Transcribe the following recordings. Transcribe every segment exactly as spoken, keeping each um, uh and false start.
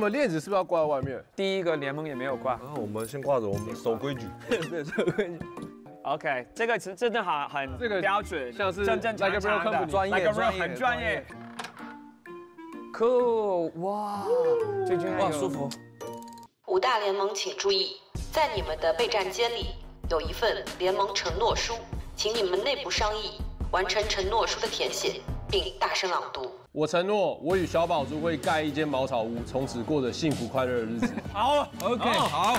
们链子是不是要挂在外面？ 第一个联盟也没有挂。 那我们先挂着，我们守规矩。 对，守规矩。OK， 这个是真的很很这个标准， 像是正正常常的， 专业，专业， 很专业。Cool， 哇，最近哇舒服。 五大联盟请注意，在你们的备战间里有一份联盟承诺书，请你们内部商议，完成承诺书的填写，并大声朗读。 我承诺，我与小宝珠会盖一间茅草屋，从此过着幸福快乐的日子。 好 ，OK， 好。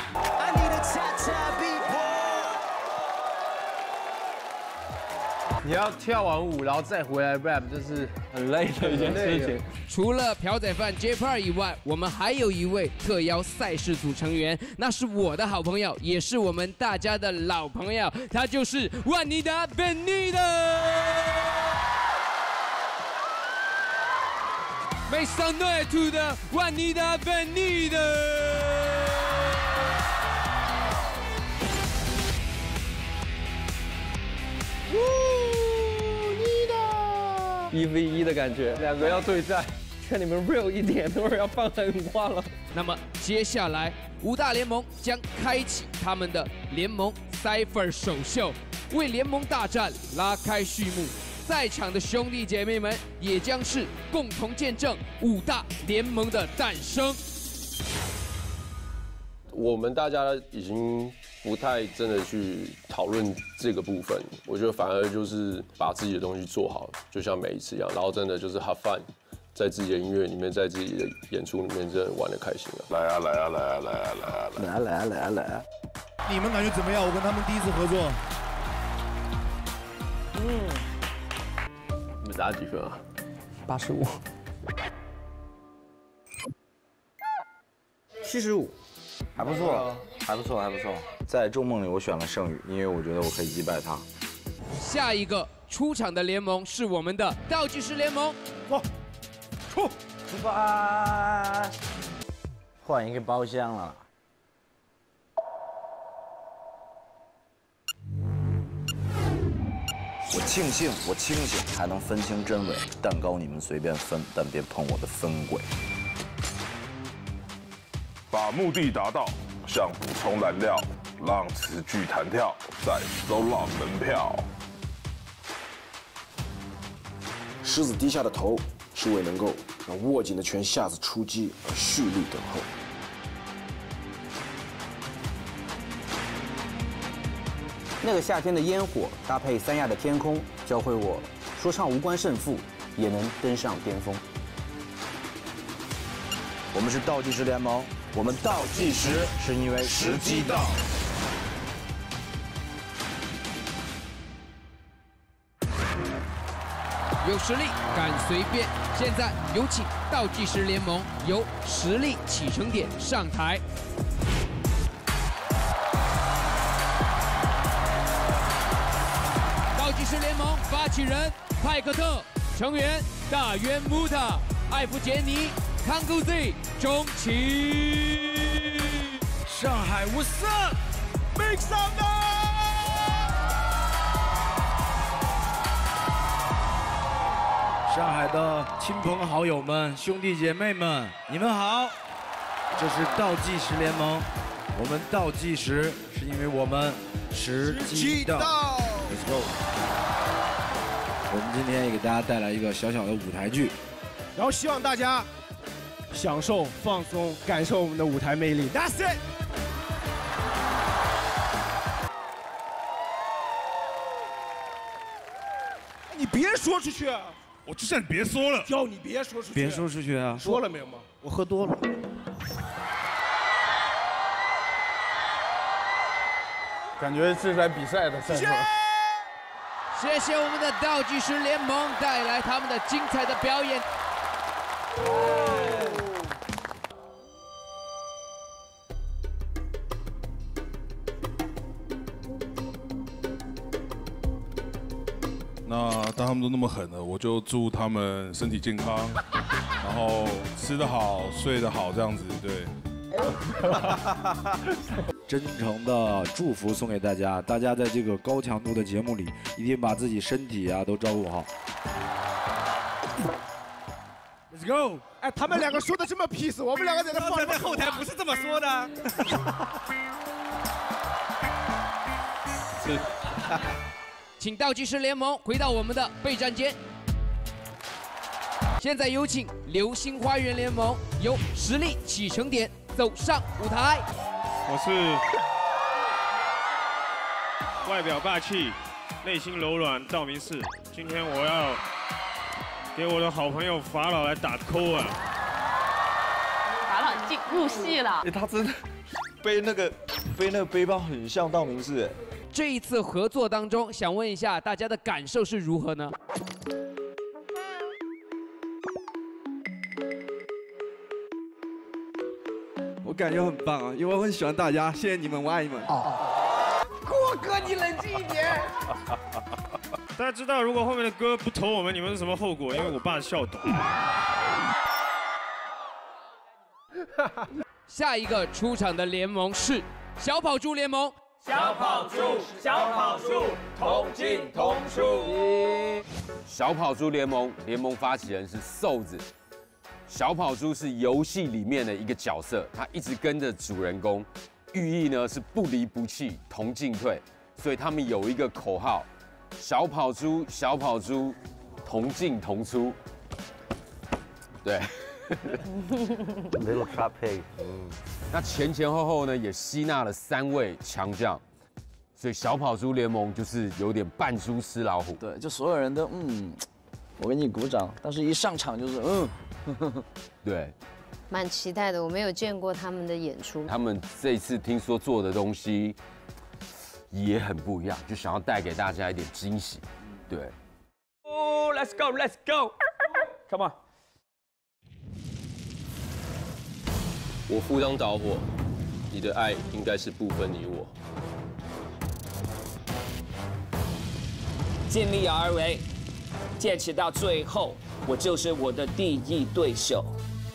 你要跳完舞，然后再回来 rap， 这是很累的一件事情。 除了朴宰范 J Par 以外，我们还有一位特邀赛事组成员，那是我的好朋友，也是我们大家的老朋友，他就是万妮达 Benita。Make some noise to the 万妮达 Benita。 一 v 一的感觉，两个要对战，看你们 real 一点，等会儿要放狠话了。 那么接下来五大联盟将开启他们的联盟 Cypher 首秀，为联盟大战拉开序幕。在场的兄弟姐妹们也将是共同见证五大联盟的诞生。 我们大家已经不太真的去讨论这个部分，我觉得反而就是把自己的东西做好，就像每一次一样，然后真的就是 have fun， 在自己的音乐里面，在自己的演出里面，真的玩得开心了。来啊来啊来啊来啊来啊来啊来啊来啊来啊！ 你们感觉怎么样？我跟他们第一次合作。 嗯，你们打几分啊？ 八十五。 七十五。还不错，还不错，还不错。在众梦里，我选了圣宇，因为我觉得我可以击败他。 下一个出场的联盟是我们的倒计时联盟。 走，出， 出发！换一个包厢了。我庆幸我清醒，还能分清真伪。蛋糕你们随便分，但别碰我的分轨。 把目的达到，像补充燃料，让词句弹跳，再收浪门票。 狮子低下的头，是为能够让握紧的拳下次出击而蓄力等候。 那个夏天的烟火搭配三亚的天空，教会我说唱无关胜负，也能登上巅峰。 我们是倒计时联盟。我们倒计时是因为时机到。 有实力敢随便。现在有请倒计时联盟由实力启程点上台。倒计时联盟发起人派克特，成员大渊穆塔、艾弗杰尼。康古 Z 钟奇， 上海 What's up？ Make some noise！ 上海的亲朋好友们、兄弟姐妹们，你们好！这是倒计时联盟，我们倒计时是因为我们时机到。Let's go！ 我们今天也给大家带来一个小小的舞台剧，然后希望大家。享受、放松、感受我们的舞台魅力。That's it。你别说出去啊！ 我就叫你别说了。 叫你别说出去。 别说出去啊！ 说了没有吗？我喝多了。 感觉是在比赛的赛程。 谢谢我们的倒计时联盟带来他们的精彩的表演。 那当他们都那么狠了，我就祝他们身体健康，然后吃得好、睡得好，这样子，对。 真诚的祝福送给大家，大家在这个高强度的节目里，一定把自己身体啊都照顾好。 Let's go！ 哎，他们两个说的这么 peace， 我们两个在那放。 在后台不是这么说的。 是。请倒计时联盟回到我们的备战间。现在有请流星花园联盟由实力启程点走上舞台。 我是外表霸气、内心柔软道明寺。今天我要给我的好朋友法老来打 call 啊！ 法老进入戏了。 哎，他真的背那个背那个背包很像道明寺。 这一次合作当中，想问一下大家的感受是如何呢？ 我感觉很棒啊，因为我很喜欢大家，谢谢你们，我爱你们。 哦，郭哥，你冷静一点。 大家知道，如果后面的歌不投我们，你们是什么后果？因为我爸是校董。 下一个出场的联盟是小跑猪联盟。 小跑猪，小跑猪，同进同出。 小跑猪联盟联盟发起人是瘦子。小跑猪是游戏里面的一个角色，他一直跟着主人公，寓意呢是不离不弃，同进退。所以他们有一个口号：小跑猪，小跑猪，同进同出。对。 Little Trap Pig。嗯。 那前前后后呢，也吸纳了三位强将，所以小跑猪联盟就是有点扮猪吃老虎。 对，就所有人都嗯，我给你鼓掌，但是一上场就是嗯。 对， 蛮期待的。我没有见过他们的演出， 他们这次听说做的东西也很不一样，就想要带给大家一点惊喜。对。 哦 ，Let's go，Let's go，Come on。 我赴汤蹈火，你的爱应该是不分你我。 尽力而为，坚持到最后。我就是我的第一对手。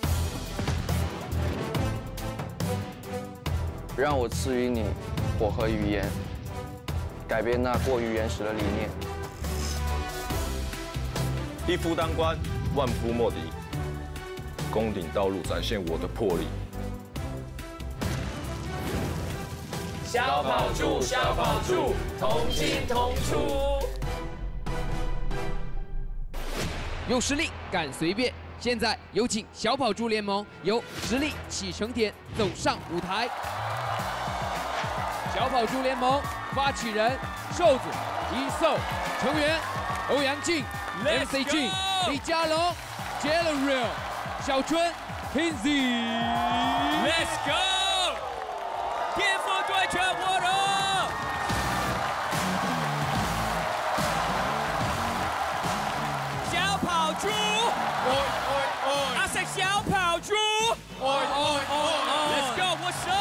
让我赐予你火和语言，改变那过于原始的理念。 一夫当关，万夫莫敌。攻顶道路，展现我的魄力。 小跑猪，小跑猪，同进同出。 有实力敢随便，现在有请小跑猪联盟由实力启程点走上舞台。小跑猪联盟发起人瘦子、一瘦，成员欧阳靖、M C 俊、李佳龙、Jelly Real、小春、Kinsey。Let's go！ 天赋对决活动。猪，哎哎阿食小跑猪，哎哎哎 ，Let's go， 我射，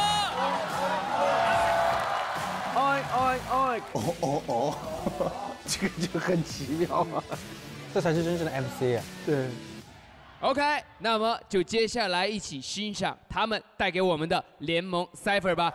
哎哎哎，哦哦哦，这个就很奇妙啊，这才是真正的 M C 啊。对 ，OK， 那么就接下来一起欣赏他们带给我们的联盟 Cypher 吧。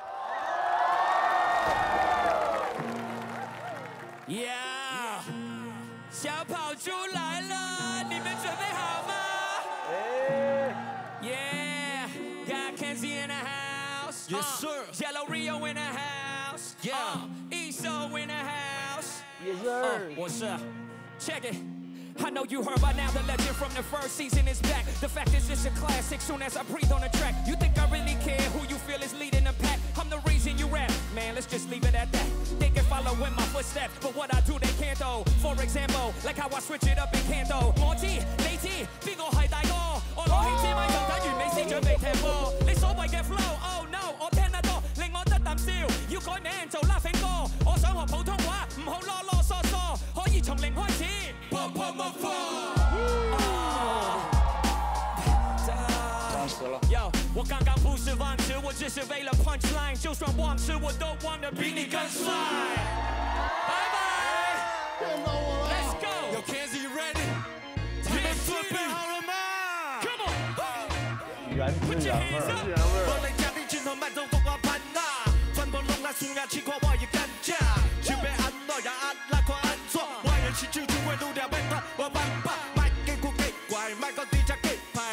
Yeah， 小跑猪来了。准备好吗？哎 ，Yeah， got Kenzie in the house. Yes sir. Yellow Rio in the house. Yeah. Eso in the house. Yes sir. 我是 Check it. I know you heard by now the legend from the first season is back. The fact is it's a classic soon as I breathe on the track. You think I really care who you feel is leading the pack? I'm the reason you rap. Man, let's just leave it at that. They can follow in my footsteps, but what I do they can't though. For example, like how I switch it up in Canto. 我知你知邊個係大哥？我攞起支咪就等完美先準備踢波。你所謂嘅 flow, oh no， 我聽得多，令我得啖笑。要改名做 Laughing 哥，我想學普通話，唔好囉囉嗦嗦，可以從零開始。Yo， 我剛剛不是忘詞，我只是為了 punchline， 就算忘詞我都忘得比你更帥。拜拜 ，Let's go。有 Kenzie ready， 你們準備好了嗎 ？Come on， 自然自然味儿，自然味儿。 我嚟家啲轉頭乜都服我噴啦，分部弄啦數牙切過我要跟家，全被按落也按拉過按錯，我要去就就會錄掉變化，我慢把麥給過給怪，麥個地下給拍。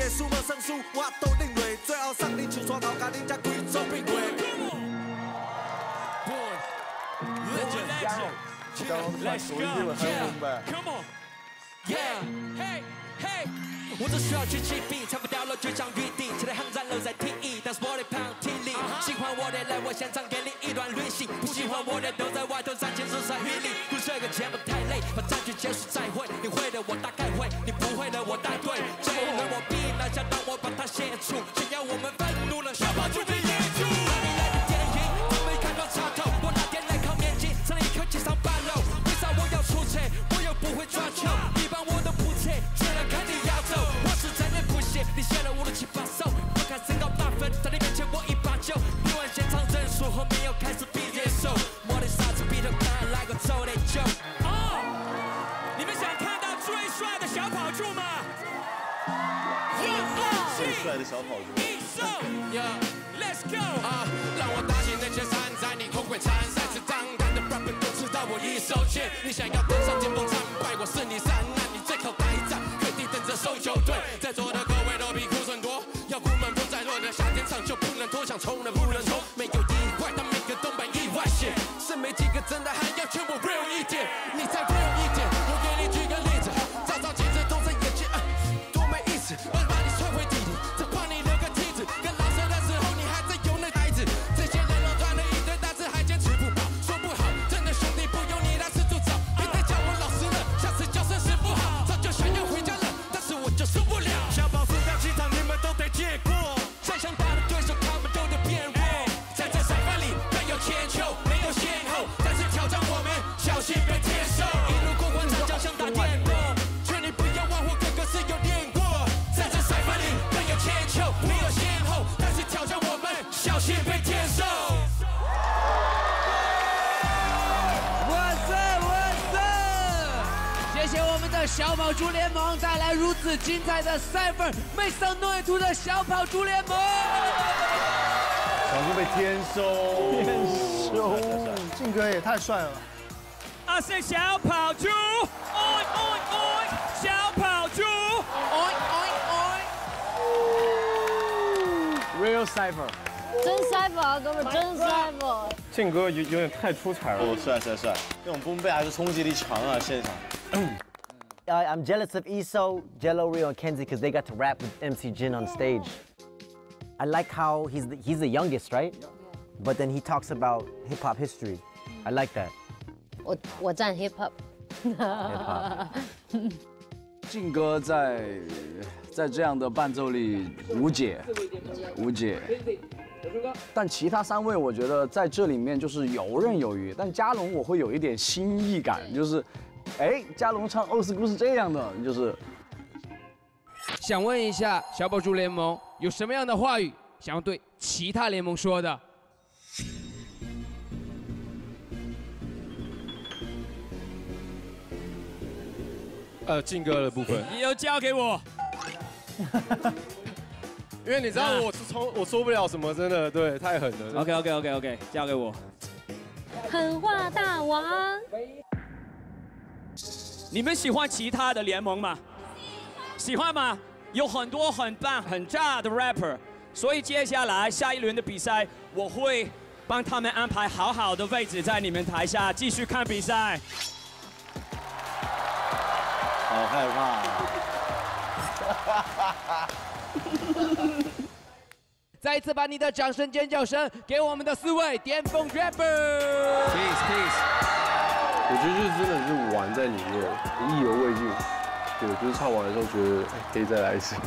个输无算输，我都领落，最后送恁上山头，甲恁才规组变过。 Let's go, yeah, come on, yeah, hey, hey。我只需要去起兵，才不掉落就像预定，期待航战楼在听一档 Sporty Pound 听力。喜欢我的来我现场给你一段旅行，不喜欢我的都在外头三千手山雨里。不睡个节目太累，把战局结束再会。你会的我大概会，你不会的我带队。这一轮我必拿下，当我把它写出，只要我们愤怒了，小跑就被演出。哪里来的电影？我没看到插头，我那天来靠面镜，上了一颗气上八楼。为啥我要出车？我又不会抓球，你帮我都不切，居然看你要走。我是真的不屑，你写了我的七八首，不看身高八分，在你面前我一把酒。听完现场人数后面又开始比接受，我的傻子比头看来个走的酒。哦，你们想看到最帅的小跑柱吗？ 最帅的小跑柱。 Let's go 啊！让我打进那些山，在你后会参赛，是当干的 rapper 都知道我一手剑。你想要登上巅峰参拜，我是你三难，你最靠待战，原地等着收球队。在座的各位都比库存多，要苦闷不在落的夏天场就不能拖，想冲的不能冲，没有意外，但每个都满意外线，是没几个真的还要劝我 real 一点，你再 real 一点，我给你举个例子，照照镜子，动着眼睛，啊，多没意思，我把你踹回地底，再帮你留个梯子，跟老舍的时候你还在有那孩子，这些人都赚了一堆，但是还坚持不饱，说不好，真的兄弟不用你来四处找，别再叫我老师了，下次叫声师傅好，早就想要回家了，但是我就受不了。小宝输掉几场，你们都得见过，再强大的对手他们都得变弱，在这赛饭里没有千秋，没有先后，但是挑战我们小心被接受，一路过关斩将像打电动，劝你不要忘我哥哥是有练过，在这赛饭里没有千秋，没有先后，但是挑战我们小心被接受。 What's up, what's up？ 谢谢我们的小跑猪联盟带来如此精彩的 Cypher Make some noise to 的小跑猪联盟。 小心被天收， 天收，靖哥也太帅了吧！ 啊，是小跑猪，哦哦哦，小跑猪，哦哦哦 ，Real Cypher， 真 Cypher 啊，哥们，真 Cypher。 靖哥有有点太出彩了， 哦，帅帅帅，这种崩背还是冲击力强啊，现场。 Uh, I'm jealous of Eso, Jello, Rio, and Kenzie because they got to rap with M C Jin on stage. I like how he's the, he's the youngest, right? But then he talks about hip hop history. I like that. 我我站 hip hop。 靖哥在在这样的伴奏里无解，无解。但其他三位我觉得在这里面就是游刃有余，但嘉龙我会有一点新意感，就是，哎，嘉龙唱 old school 是这样的，就是。 想问一下小跑猪联盟有什么样的话语想要对其他联盟说的？ 呃，靖哥的部分， 你又交给我。 因为你知道我是冲，我说不了什么，真的，对，太狠了。 OK OK OK OK， 交给我。 狠话大王。 你们喜欢其他的联盟吗？喜欢吗？有很多很棒、很炸的 rapper， 所以接下来下一轮的比赛，我会帮他们安排好好的位置在你们台下继续看比赛。 好害怕。 再一次把你的掌声、尖叫声给我们的四位巅峰 rapper。Peace peace。我觉得就是真的是玩在里面，意犹未尽。对，就是唱完的时候觉得可以再来一次。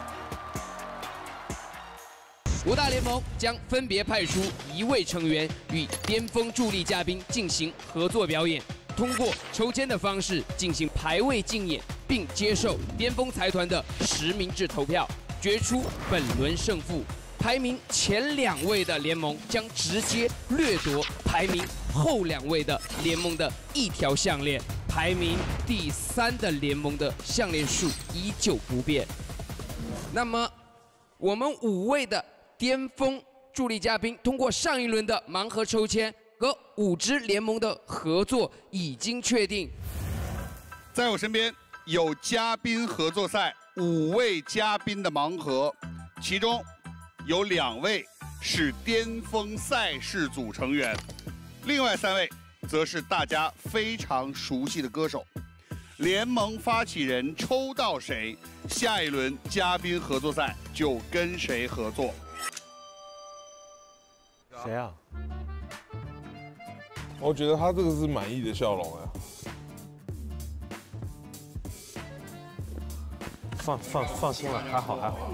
五大联盟将分别派出一位成员与巅峰助力嘉宾进行合作表演，通过抽签的方式进行排位竞演，并接受巅峰财团的实名制投票，决出本轮胜负。排名前两位的联盟将直接掠夺排名后两位的联盟的一条项链，排名第三的联盟的项链数依旧不变。那么，我们五位的巅峰助力嘉宾通过上一轮的盲盒抽签和五支联盟的合作已经确定。 在我身边有嘉宾合作赛五位嘉宾的盲盒，其中有两位是巅峰赛事组成员，另外三位则是大家非常熟悉的歌手。联盟发起人抽到谁，下一轮嘉宾合作赛就跟谁合作。 谁啊？ 我觉得他这个是满意的笑容啊。 放放放心了，还好还好。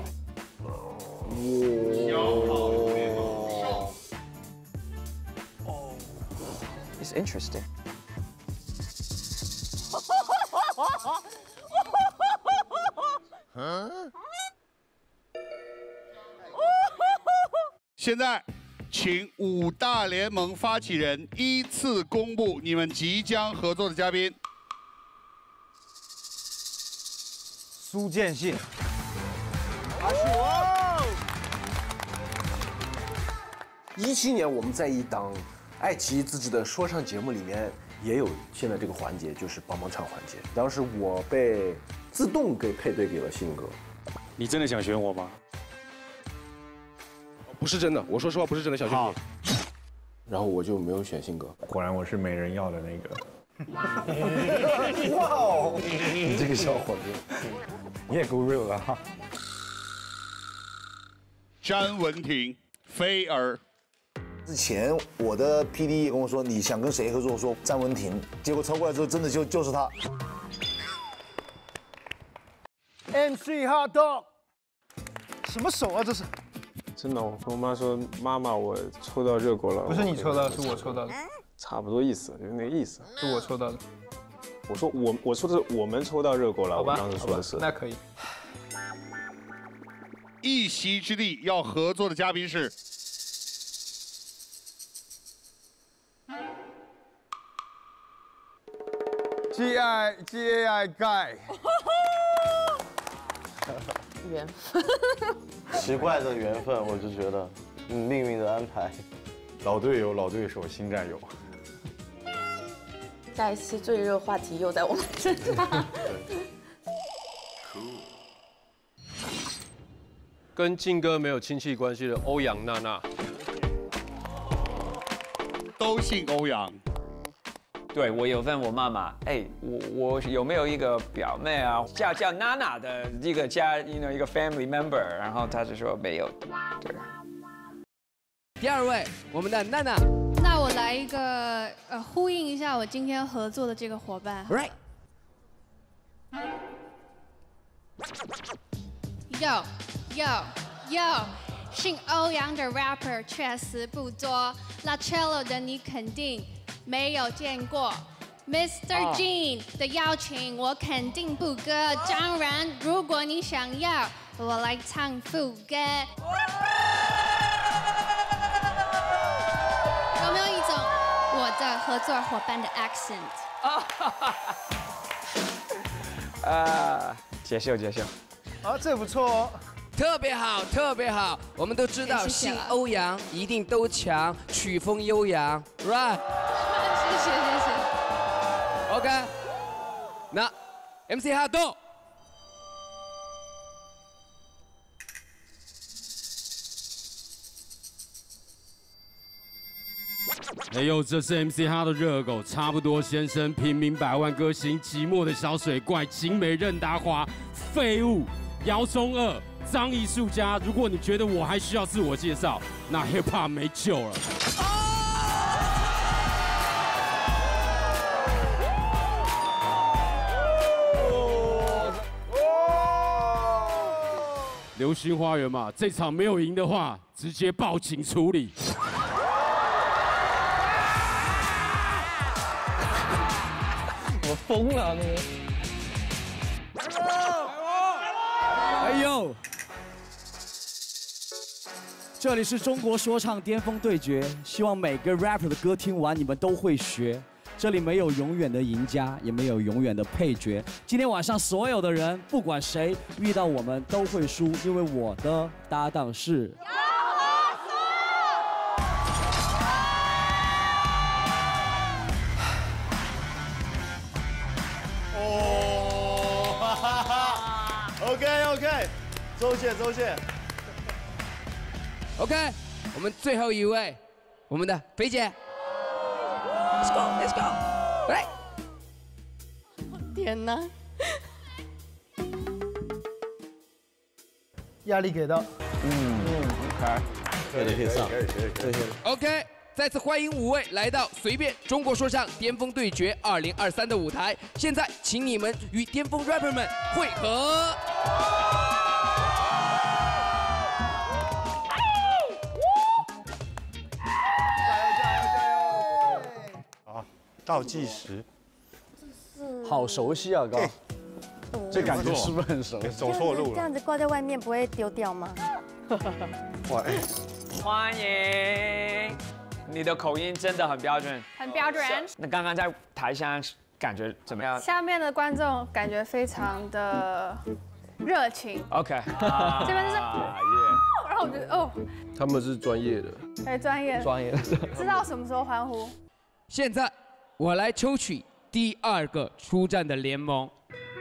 哇 ，It's interesting. 现在，请五大联盟发起人依次公布你们即将合作的嘉宾。 苏建信。 一七年我们在一档爱奇艺自制的说唱节目里面也有现在这个环节，就是帮忙唱环节。当时我被自动给配对给了信哥。 你真的想选我吗？ 不是真的，我说实话不是真的想选你。然后我就没有选信哥。 果然我是没人要的那个。 哇哦！你这个小伙子， 你也够 real 了哈。 詹雯婷、菲儿。 之前我的 P D 也跟我说你想跟谁合作，我说詹雯婷，结果抽过来之后真的就就是他。 M C Hot Dog， 什么手啊这是？真的，我跟我妈说，妈妈我抽到热狗了。不是你抽到的，是我抽到的。差不多意思，就是那个意思。是我抽到的。我说我我说的是我们抽到热狗了，我当时说的是。那可以。 一席之地要合作的嘉宾是。 G I G A I Guy。 缘分。 奇怪的缘分，我就觉得，嗯，命运的安排。 老队友、老对手、新战友。 下一期最热话题又在我们身上。 跟靖哥没有亲戚关系的欧阳娜娜。 都姓欧阳。 对，我有问我妈妈，哎，我我有没有一个表妹啊，叫叫娜娜的一个家，you know， 一个 family member， 然后她就说没有。对。 第二位，我们的娜娜。 那我来一个，呃，呼应一下我今天合作的这个伙伴。 Right。 Yo yo yo， 姓欧阳的 rapper 确实不多 ，Lacello 的你肯定没有见过。Mister Jean 的邀请我肯定不割，当然如果你想要，我来唱副歌。有没有一种我的合作伙伴的 accent？ 啊，接受接受。 啊，这不错哦。 特别好，特别好。我们都知道姓欧阳一定都强，曲风悠扬 ，right？ 谢谢谢谢。 OK， 那 M C Hot Dog。 哎呦，这是 M C Hot 的热狗，差不多先生，平民百万歌星，寂寞的小水怪，景美任达华，废物，姚宗二。张艺术家，如果你觉得我还需要自我介绍，那 hip hop 没救了。流星花园嘛，这场没有赢的话，直接报警处理。 我疯了那个。 哎呦！这里是中国说唱巅峰对决，希望每个 rapper 的歌听完你们都会学。这里没有永远的赢家，也没有永远的配角。今天晚上所有的人，不管谁遇到我们都会输，因为我的搭档是。 OK OK， 周谢周谢。 OK， 我们最后一位，我们的肥姐。Let's go Let's go， 来。 天哪！ 压力给到。 嗯 ，OK， 可以可以上， 这些 OK。再次欢迎五位来到随便中国说唱巅峰对决二零二三的舞台。现在，请你们与巅峰 rapper 们汇合。 好，倒计时。 好熟悉啊，哥。这感觉是不是很熟？ 走错路了。 这样子挂在外面不会丢掉吗？ 哇，哎， 欢迎。你的口音真的很标准， 很标准。 那刚刚在台上感觉怎么样？ 下面的观众感觉非常的热情。 OK， 这边就是，然后我觉得哦， 他们是专业的， 哎，专业， 专业的， 知道什么时候欢呼。 现在我来抽取第二个出战的联盟。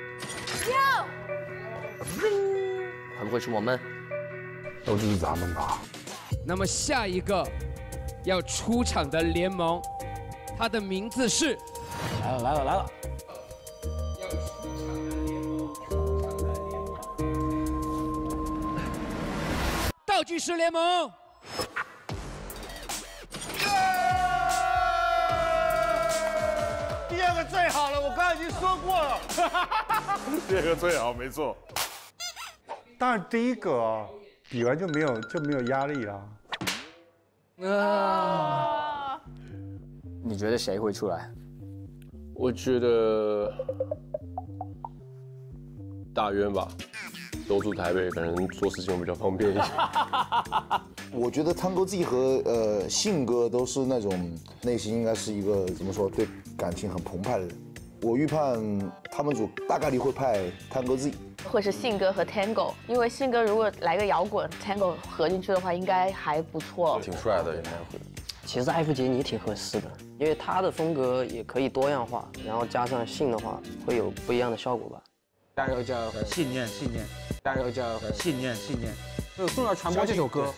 会不会是我们？ 都是咱们吧。 那么下一个要出场的联盟，它的名字是…… 来了来了来了！ 要出场的联盟，出场的联盟，道具师联盟。 第二个最好了，我刚才已经说过了。 第二个最好，没错。当然第一个啊，比完就没有就没有压力啦。 啊！你觉得谁会出来？ 我觉得大渊吧，都住台北，可能做事情比较方便一些。 我觉得Tango Z和呃信哥都是那种内心应该是一个怎么说，对感情很澎湃的人。我预判他们组大概率会派Tango Z。 会是信哥和 Tango， 因为信哥如果来个摇滚 ，Tango 合进去的话，应该还不错。 挺帅的，应该会。 其实艾弗杰尼挺合适的，因为他的风格也可以多样化，然后加上信的话，会有不一样的效果吧。 加油加油！ 信念信念！ 加油加油！ 信念信念！ 有重要传播这首歌。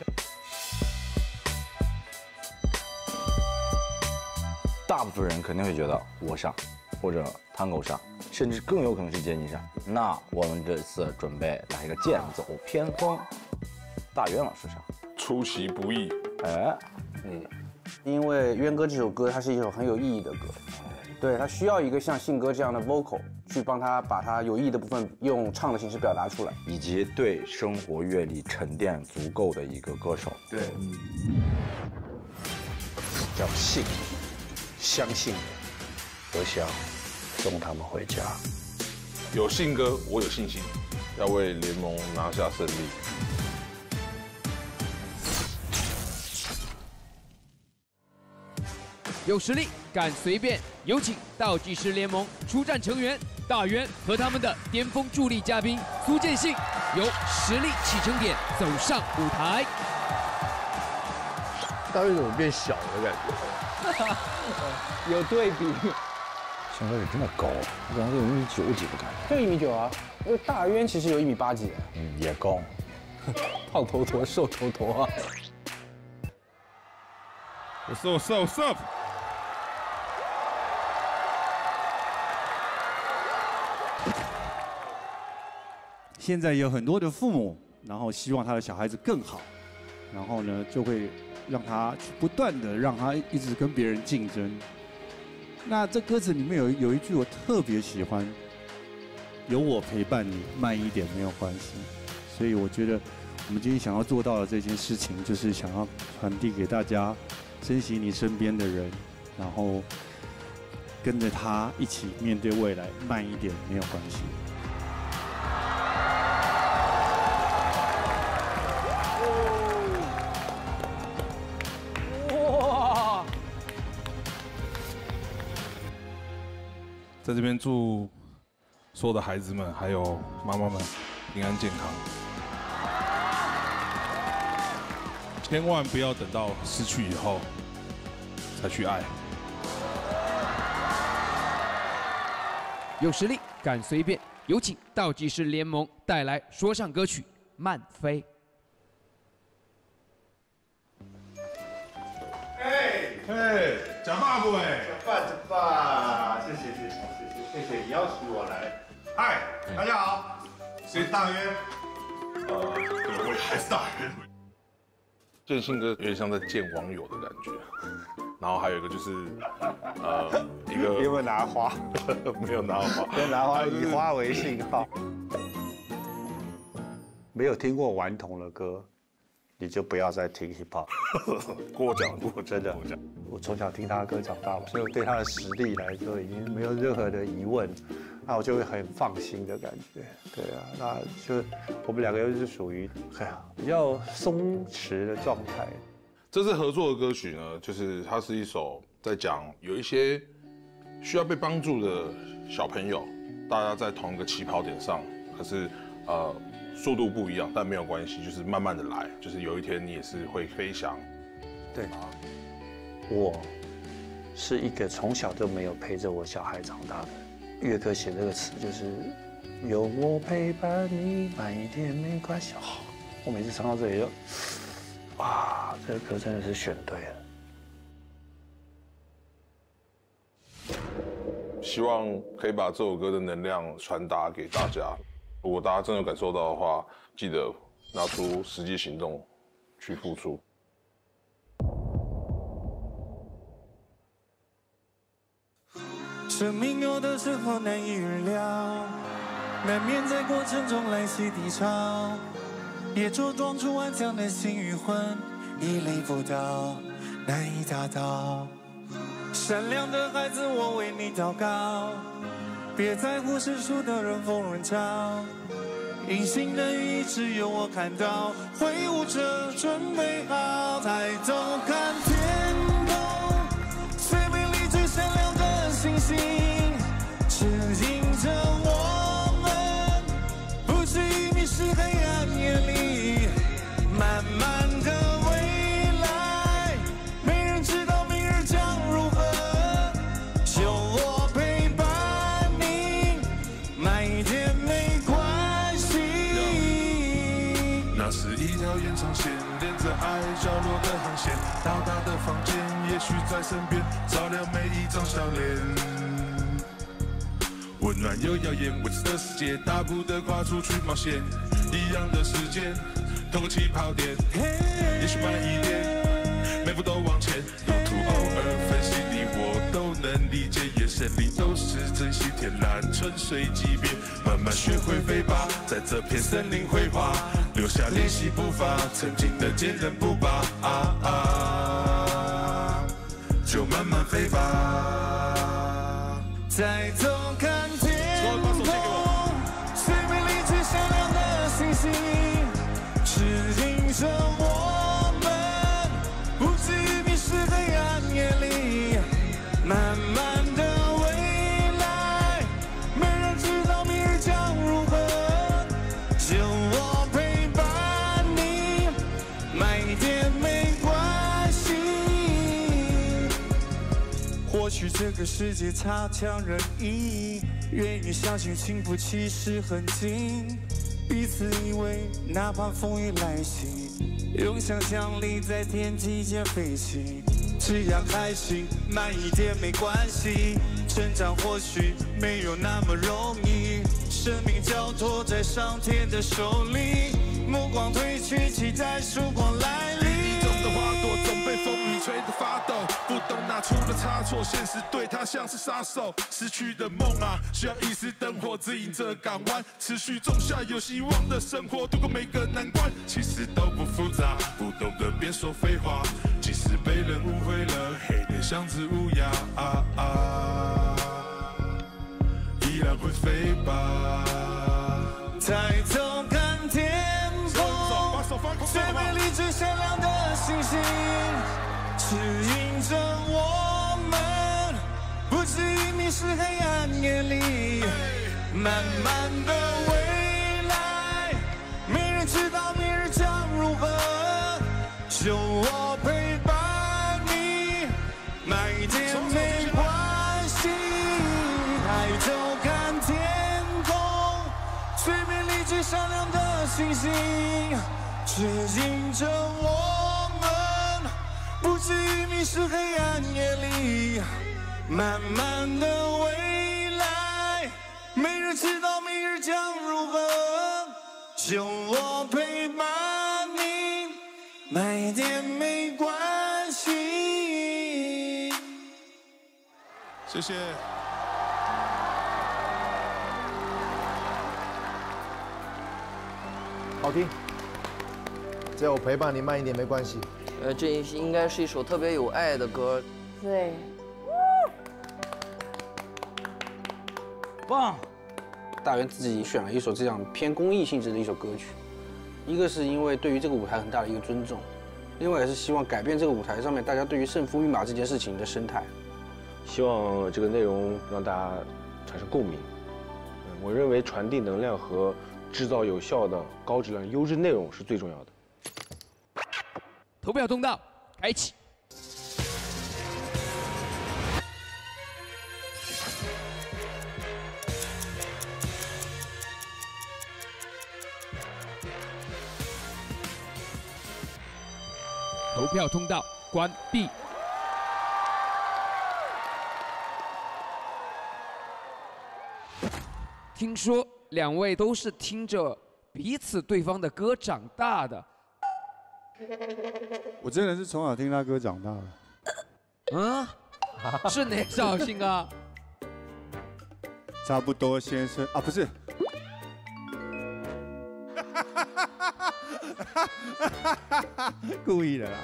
大部分人肯定会觉得我上，或者Tango上，甚至更有可能是杰尼上。那我们这次准备来一个剑走偏锋，大渊老师上。 出其不意。 哎， 嗯，因为渊哥这首歌，它是一首很有意义的歌，对，它需要一个像信哥这样的 vocal 去帮他把它有意义的部分用唱的形式表达出来， 以及对生活阅历沉淀足够的一个歌手。 对， 嗯， 叫信，相信我想送他们回家。 有信哥，我有信心，要为联盟拿下胜利。 有实力，敢随便。有请倒计时联盟出战成员大渊和他们的巅峰助力嘉宾苏建信，由实力起承点走上舞台。 大渊怎么变小的感觉？ 有对比。 现在有这么高，我感觉有一米九几的感觉。 就一米九啊，因为大渊其实有一米八几。 嗯，也高。 胖头陀，瘦头陀啊。 What's up? What's up? What's up? 现在有很多的父母，然后希望他的小孩子更好，然后呢，就会让他不断的让他一直跟别人竞争。那这歌词里面有有一句我特别喜欢，有我陪伴你，慢一点没有关系。所以我觉得我们今天想要做到的这件事情，就是想要传递给大家，珍惜你身边的人，然后跟着他一起面对未来，慢一点没有关系。 哇！在这边祝所有的孩子们还有妈妈们平安健康，千万不要等到失去以后才去爱。 有实力，敢随便。 有请倒计时联盟带来说唱歌曲《慢飞》。 哎哎，假爸不哎， 假爸假爸，谢谢谢谢谢谢谢谢邀请我来。嗨，大家好，谁大约？呃，我还是大约。 见信哥有点像在见网友的感觉，然后还有一个就是，呃，一个有没有拿花？ 没有拿花， 没有拿花，以花为信号。没有听过顽童的歌，你就不要再听 hip hop。 过奖过真的，我从小听他的歌长大嘛，所以我对他的实力来说已经没有任何的疑问，那我就会很放心的感觉。对啊，那就我们两个又是属于哎呀比较松弛的状态。 这次合作的歌曲呢，就是它是一首在讲有一些需要被帮助的小朋友，大家在同一个起跑点上，可是呃速度不一样，但没有关系，就是慢慢的来，就是有一天你也是会飞翔。 对，我是一个从小就没有陪着我小孩长大的。乐歌写这个词就是有我陪伴你，慢一点没关系。哦，我每次唱到这里就，哇，这个歌真的是选对了。 希望可以把这首歌的能量传达给大家。如果大家真的感受到的话，记得拿出实际行动去付出。 生命有的时候难以预料，难免在过程中来袭低潮，也茁壮出顽强的心与魂，屹立不倒，难以达到。善良的孩子，我为你祷告，别在乎世俗的人风人潮，隐形的雨只有我看到，挥舞着准备好，抬头看天空，最美丽最闪亮的星星，指引着我们，不至于迷失黑暗夜里，慢慢的未来，没人知道明日将如何，就我陪伴你，慢一点没关系。 那是一条延长线，连着爱角落的航线，大大的房间，也许在身边，照亮每一张笑脸。温暖又耀眼，未知的世界，大步的跨出去冒险，一样的时间，同个起跑点，也许慢一点，每步都往前，路途偶尔分析你我都能理解，眼神里都是真心天然，春水即便慢慢学会飞吧，在这片森林绘画，留下练习步伐，曾经的坚韧不拔，啊啊，就慢慢飞吧， 抬头看天空，最美丽最闪亮的星星，指引着我们，不至于迷失黑暗夜里，慢慢的未来，没人知道明日将如何，就我陪伴你，慢一点没关系。或许这个世界差强人意，愿意相信幸福其实很近，彼此依偎，哪怕风雨来袭，用想象力在天际间飞行，只要开心，慢一点没关系。成长或许没有那么容易，生命交托在上天的手里，目光褪去，期待曙光来临。 雨中的花朵总被风雨吹得发抖，不懂哪出了差错，现实对他像是杀手。失去的梦啊，需要一丝灯火指引着港湾，持续种下有希望的生活，度过每个难关。其实都不复杂，不懂得别说废话，即使被人误会了，黑脸像只乌鸦，啊啊，依然会飞吧。 抬头看天空，最美丽最闪亮的星星，指引着我们，不至于迷失黑暗夜里，慢慢的未来，没人知道明日将如何，就我陪伴你，慢一点没关系。抬头看天空， 最闪亮的星星，指引着我们，不至于迷失黑暗夜里。漫漫的未来，没人知道明日将如何，有我陪伴你，慢一点没关系。 谢谢。 好听，只要我陪伴你，慢一点没关系。 呃，这应该是一首特别有爱的歌。 对。 棒！大元自己选了一首这样偏公益性质的一首歌曲，一个是因为对于这个舞台很大的一个尊重，另外也是希望改变这个舞台上面大家对于胜负密码这件事情的生态。 希望这个内容让大家产生共鸣。我认为传递能量和制造有效的、高质量、优质内容是最重要的。 投票通道开启。投票通道关闭。听说两位都是听着彼此对方的歌长大的。 我真的是从小听他歌长大的。 嗯，是哪首新歌？ 差不多先生啊，不是。故意的啦。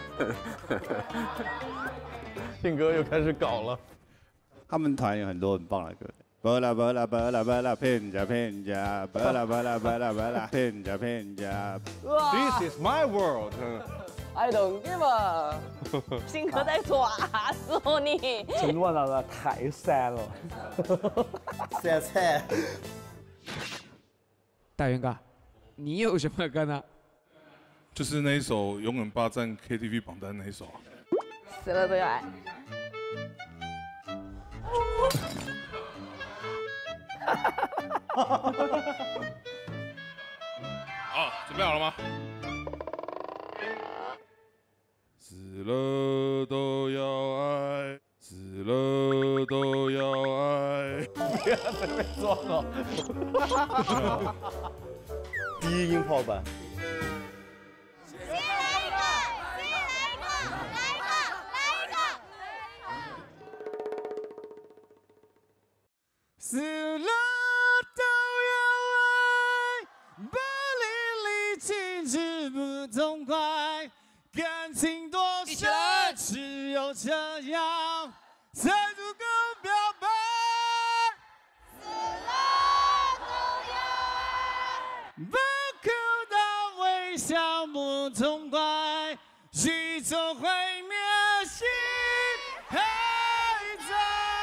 信哥又开始搞了。 他们团有很多很棒的歌。巴拉巴拉巴拉巴拉骗家骗家，巴拉巴拉巴拉巴拉骗家骗家。 This is my world. I don't give a。 信哥在耍死我你。 陈万老师太sad了。sad sad。 大元哥，你有什么歌呢？ 就是那一首《永远霸占 K T V 榜单》那一首啊。 死了都要爱。 好，准备好了吗？死了都要爱，死了都要爱。 不要再被装了。低音炮版。 死了都要爱，把淋漓尽致不痛快，感情多深，只有这样才足够表白。死了都要爱，不哭到微笑不痛快，宇宙毁灭，心还在。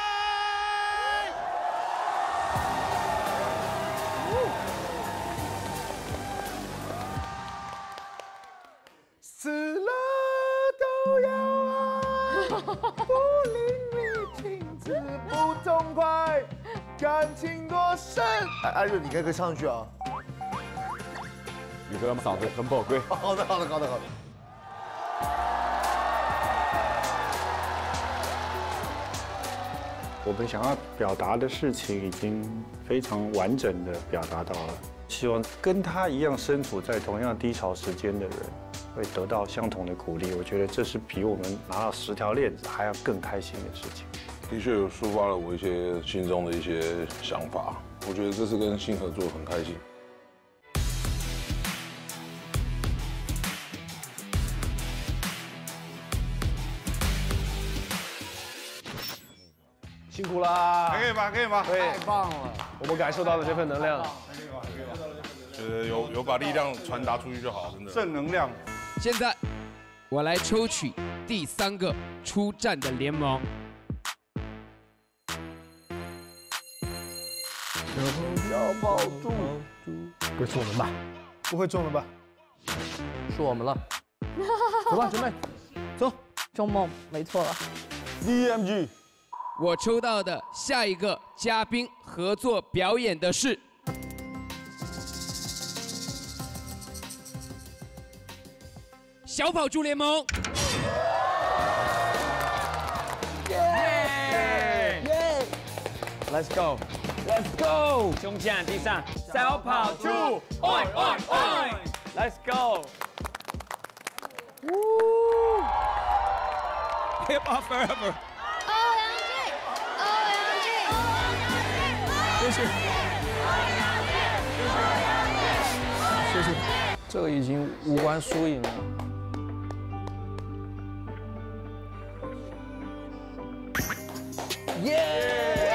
死了都要爱，不淋漓尽致不痛快，感情多深。 哎，艾瑞，你该可以唱上去啊。 宇哥嗓子很宝贵。 好的，好的，好的，好的。 我们想要表达的事情已经非常完整的表达到了，希望跟他一样身处在同样低潮时间的人会得到相同的鼓励。我觉得这是比我们拿到十条链子还要更开心的事情。 的确有抒发了我一些心中的一些想法，我觉得这次跟信合作很开心。 辛苦啦！ 还可以吧，可以吧？ 可以， 太棒了！ 我们感受到了这份能量。 觉得有有把力量传达出去就好，真的。 正能量。 现在我来抽取第三个出战的联盟。 要抱住，不会是我们吧？不会中了吧？ 是我们了。 走吧，姐妹，走。 中梦，没错了。 D M G。 我抽到的下一个嘉宾合作表演的是小跑猪联盟。 耶耶 ！Let's go, Let's go！ 胸向地上，小跑猪，oi oi oi！ Let's go！ Hip hop forever！ 欧阳靖，欧阳靖，欧阳靖， 谢谢。 谢谢。这个已经无关输赢了。 耶！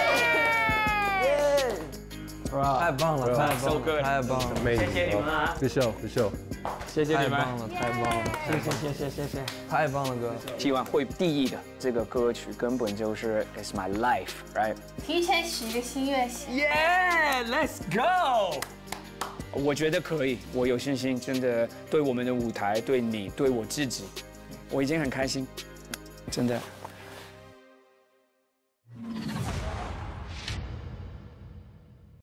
太棒了，太棒了，太棒了！ 谢谢你们啊！ 不秀不秀， 谢谢你们， 太棒了，太棒了！ 谢谢谢谢谢谢， 太棒了，哥！ 希望会第一的这个歌曲根本就是 It's my life，right？ 提前许一个心愿行。 耶 ，Let's go！ 我觉得可以，我有信心，真的对我们的舞台，对你，对我自己，我已经很开心，真的。